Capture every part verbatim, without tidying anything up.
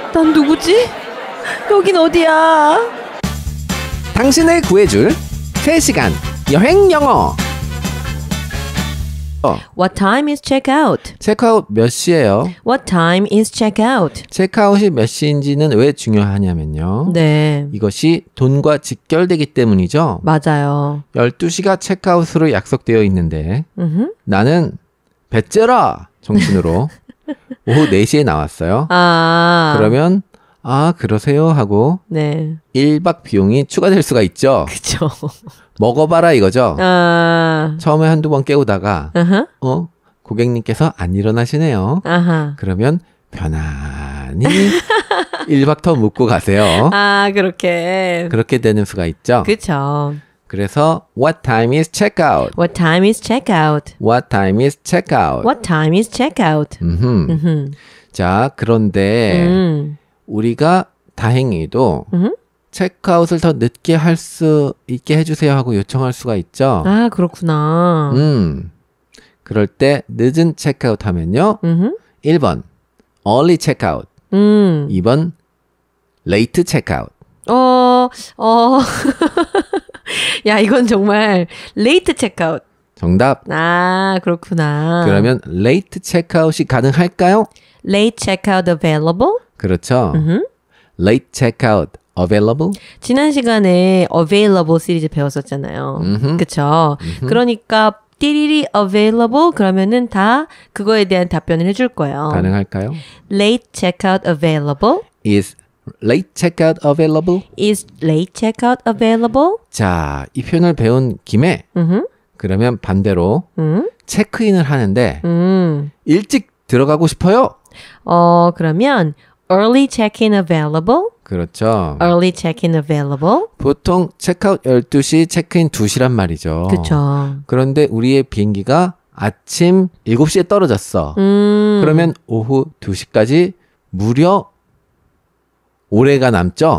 난 누구지? 여긴 어디야? 당신을 구해줄 세 시간 여행 영어. 어. What time is check-out? 체크아웃 몇 시예요? What time is check-out? 체크아웃이 몇 시인지는 왜 중요하냐면요. 네. 이것이 돈과 직결되기 때문이죠. 맞아요. 열두 시가 체크아웃으로 약속되어 있는데 음흠. 나는 배째라 정신으로 오후 네 시에 나왔어요. 아. 그러면 아 그러세요 하고 네. 일 박 비용이 추가될 수가 있죠. 그쵸. 먹어봐라 이거죠. 아. 처음에 한두 번 깨우다가 아하. 어 고객님께서 안 일어나시네요. 아하. 그러면 편안히 일 박 더 묵고 가세요. 아, 그렇게. 그렇게 되는 수가 있죠. 그쵸. 그래서 what time is checkout? What time is check-out? What time is checkout? What time is check-out? 음흠. 음흠. 자, 그런데 음. 우리가 다행히도 음흠. 체크아웃을 더 늦게 할 수 있게 해주세요 하고 요청할 수가 있죠. 아, 그렇구나. 음, 그럴 때 늦은 체크아웃 하면요. 음흠. 일 번 early checkout, 음. 이 번 late checkout. 어, 어. 야, 이건 정말 late checkout. 정답. 아, 그렇구나. 그러면 late checkout이 가능할까요? late checkout available? 그렇죠. 음흠. late checkout available? 지난 시간에 available 시리즈 배웠었잖아요. 음흠. 그쵸? 그러니까 띠리리 available 그러면은 다 그거에 대한 답변을 해줄 거예요. 가능할까요? late checkout available? Is late checkout available? Is late checkout available? 자, 이 표현을 배운 김에 음흠. 그러면 반대로 음. 체크인을 하는데 음. 일찍 들어가고 싶어요? 어, 그러면 early check-in available? 그렇죠. early check-in available? 보통 체크아웃 열두 시, 체크인 두 시란 말이죠. 그쵸. 그런데 우리의 비행기가 아침 일곱 시에 떨어졌어. 음. 그러면 오후 두 시까지 무려 오래가 남죠?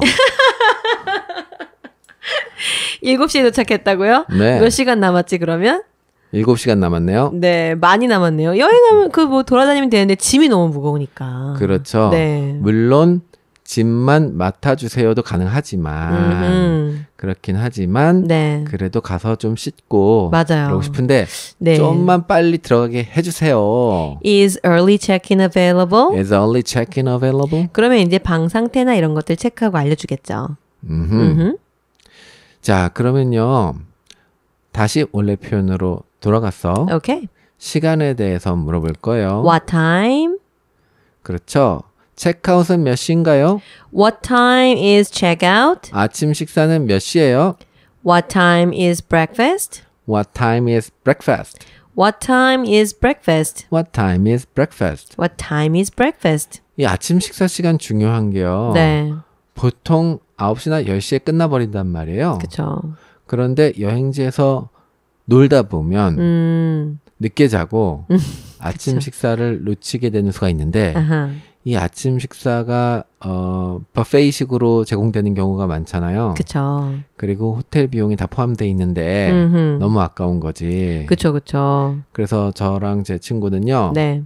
일곱 시에 도착했다고요? 네. 몇 시간 남았지 그러면? 일곱 시간 남았네요. 네, 많이 남았네요. 여행하면 그 뭐 돌아다니면 되는데 짐이 너무 무거우니까. 그렇죠. 네. 물론 짐만 맡아주세요도 가능하지만 음흠. 그렇긴 하지만 네. 그래도 가서 좀 씻고 맞아요. 그러고 싶은데 네. 좀만 빨리 들어가게 해주세요. Is early check-in available? Is only check-in available? 그러면 이제 방 상태나 이런 것들 체크하고 알려주겠죠. 음흠. 음흠. 자, 그러면요. 다시 원래 표현으로 돌아가서 오케이. 시간에 대해서 물어볼 거예요. What time? 그렇죠. 체크아웃은 몇 시인가요? What time is check-out? 아침 식사는 몇 시예요? What time is breakfast? What time is breakfast? What time is breakfast? What time is breakfast? What time is breakfast? 이 아침 식사 시간 중요한 게요. 네. 보통 아홉 시나 열 시에 끝나버린단 말이에요. 그쵸. 그런데 여행지에서 놀다 보면 음. 늦게 자고 아침 식사를 놓치게 되는 수가 있는데 아하. 이 아침 식사가 어, 버페이식으로 제공되는 경우가 많잖아요. 그쵸. 그리고 호텔 비용이 다 포함되어 있는데 음흠. 너무 아까운 거지. 그쵸, 그쵸. 그래서 저랑 제 친구는요. 네.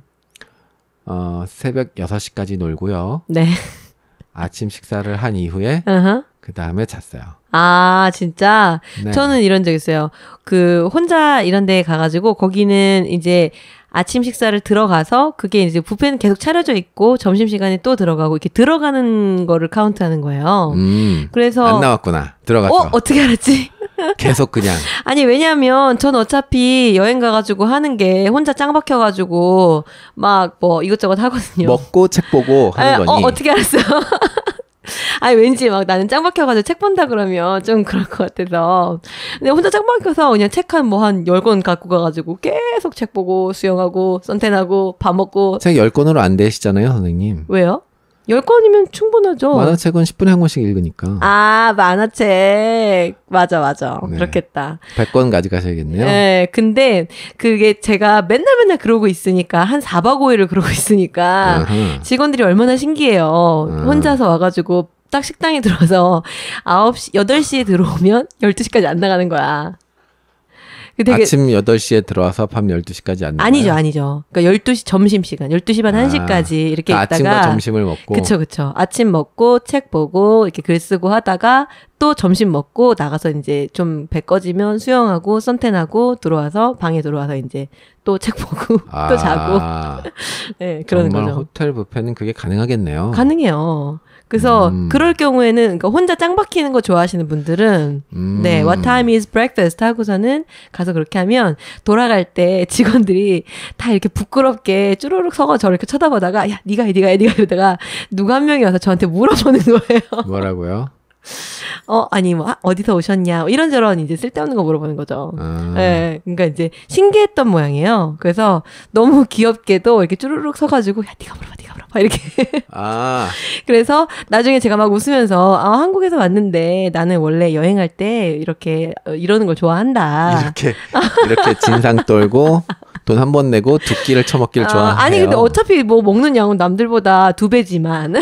어, 새벽 여섯 시까지 놀고요. 네. 아침 식사를 한 이후에 아하. 그 다음에 잤어요. 아, 진짜? 네. 저는 이런 적 있어요. 그, 혼자 이런 데 가가지고, 거기는 이제 아침 식사를 들어가서, 그게 이제 뷔페는 계속 차려져 있고, 점심시간에 또 들어가고, 이렇게 들어가는 거를 카운트하는 거예요. 음, 그래서. 안 나왔구나. 들어갔어. 어? 어떻게 알았지? 계속 그냥. 아니, 왜냐면, 전 어차피 여행 가가지고 하는 게, 혼자 짱 박혀가지고, 막 뭐 이것저것 하거든요. 먹고 책 보고 하는 아, 거니. 어, 어떻게 알았어요? 아니, 왠지 막 나는 짱 박혀가지고 책 본다 그러면 좀 그럴 것 같아서. 근데 혼자 짱 박혀서 그냥 책 한 뭐 한 열 권 갖고 가가지고 계속 책 보고 수영하고 선탠하고 밥 먹고. 책 열 권으로 안 되시잖아요, 선생님. 왜요? 열 권이면 충분하죠. 만화책은 십 분에 한 권씩 읽으니까. 아, 만화책. 맞아, 맞아. 네. 그렇겠다. 백 권 가져가셔야겠네요. 네, 근데 그게 제가 맨날 맨날 그러고 있으니까, 한 사 박 오 일을 그러고 있으니까, 아하. 직원들이 얼마나 신기해요. 음. 혼자서 와가지고 딱 식당에 들어서 아홉 시, 여덟 시에 들어오면 열두 시까지 안 나가는 거야. 되게 아침 여덟 시에 들어와서 밤 열두 시까지 앉는 아니죠, 거예요? 아니죠. 그러니까 열두 시 점심시간, 열두 시 반 아, 한 시까지 이렇게 그러니까 있다가 아침과 점심을 먹고 그쵸, 그쵸. 아침 먹고 책 보고 이렇게 글 쓰고 하다가 또 점심 먹고 나가서 이제 좀 배 꺼지면 수영하고 선탠하고 들어와서 방에 들어와서 이제 또 책 보고 아, 또 자고 네, 그러는 정말 거죠. 호텔 뷔페는 그게 가능하겠네요. 가능해요. 그래서 음. 그럴 경우에는 그러니까 혼자 짱 박히는 거 좋아하시는 분들은 음. 네, what time is breakfast 하고서는 가서 그렇게 하면 돌아갈 때 직원들이 다 이렇게 부끄럽게 쭈루룩 서가 저렇게 쳐다보다가 야, 네가 해, 네가 해, 네가 해 이러다가 누가 한 명이 와서 저한테 물어보는 거예요. 뭐라고요? 어, 아니 뭐 아, 어디서 오셨냐 뭐 이런저런 이제 쓸데없는 거 물어보는 거죠. 아. 네, 그러니까 이제 신기했던 모양이에요. 그래서 너무 귀엽게도 이렇게 쭈루룩 서가지고 야, 네가 물어봐, 네가 물어봐 이렇게. 아, 그래서 나중에 제가 막 웃으면서 아, 한국에서 왔는데 나는 원래 여행할 때 이렇게 어, 이러는 걸 좋아한다. 이렇게 이렇게 진상 떨고 돈 한 번 내고 두 끼를 처먹기를 아, 좋아해요. 아니 근데 어차피 뭐 먹는 양은 남들보다 두 배지만.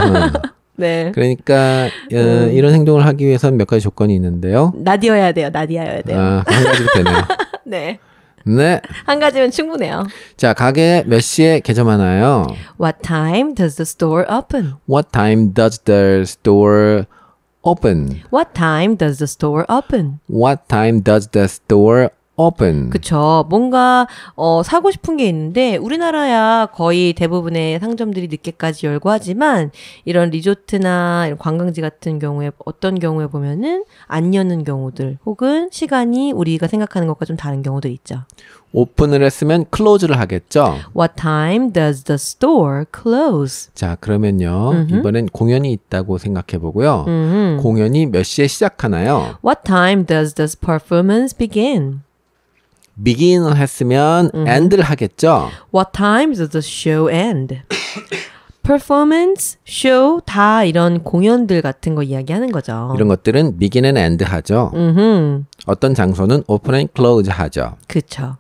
네. 그러니까 어, 음. 이런 행동을 하기 위해서는 몇 가지 조건이 있는데요. 나디어야 돼요. 나디어야 돼요. 아, 한 가지로 되네요. 네. 네. 한 가지면 충분해요. 자, 가게 몇 시에 개점하나요? What time does the store open? What time does the store open? What time does the store open? What time does the store open? 그쵸. 뭔가 어, 사고 싶은 게 있는데 우리나라야 거의 대부분의 상점들이 늦게까지 열고 하지만 이런 리조트나 이런 관광지 같은 경우에 어떤 경우에 보면은 안 여는 경우들 혹은 시간이 우리가 생각하는 것과 좀 다른 경우들 있죠. 오픈을 했으면 close를 하겠죠? What time does the store close? 자, 그러면요. 음흠. 이번엔 공연이 있다고 생각해 보고요. 음흠. 공연이 몇 시에 시작하나요? What time does this performance begin? begin을 했으면 end를 하겠죠? What time does the show end? performance, show 다 이런 공연들 같은 거 이야기하는 거죠. 이런 것들은 begin and end 하죠. 음, 어떤 장소는 open and close 하죠. 그쵸.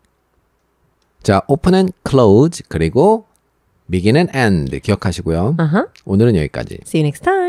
자, open and close 그리고 begin and end 기억하시고요. Uh-huh. 오늘은 여기까지. See you next time.